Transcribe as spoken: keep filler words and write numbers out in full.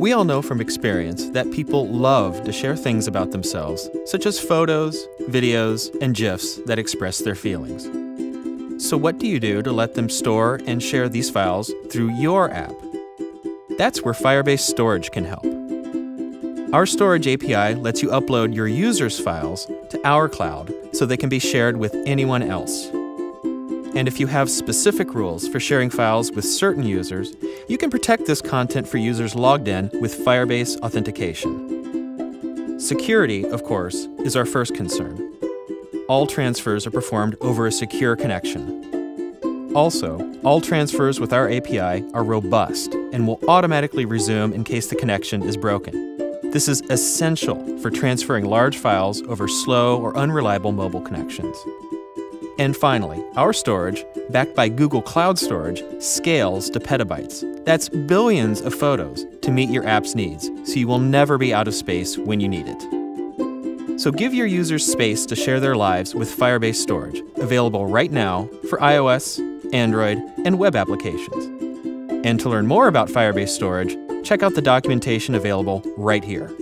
We all know from experience that people love to share things about themselves, such as photos, videos, and GIFs that express their feelings. So what do you do to let them store and share these files through your app? That's where Firebase Storage can help. Our storage A P I lets you upload your users' files to our cloud so they can be shared with anyone else. And if you have specific rules for sharing files with certain users, you can protect this content for users logged in with Firebase authentication. Security, of course, is our first concern. All transfers are performed over a secure connection. Also, all transfers with our A P I are robust and will automatically resume in case the connection is broken. This is essential for transferring large files over slow or unreliable mobile connections. And finally, our storage, backed by Google Cloud Storage, scales to petabytes. That's billions of photos to meet your app's needs, so you will never be out of space when you need it. So give your users space to share their lives with Firebase Storage, available right now for iOS, Android, and web applications. And to learn more about Firebase Storage, check out the documentation available right here.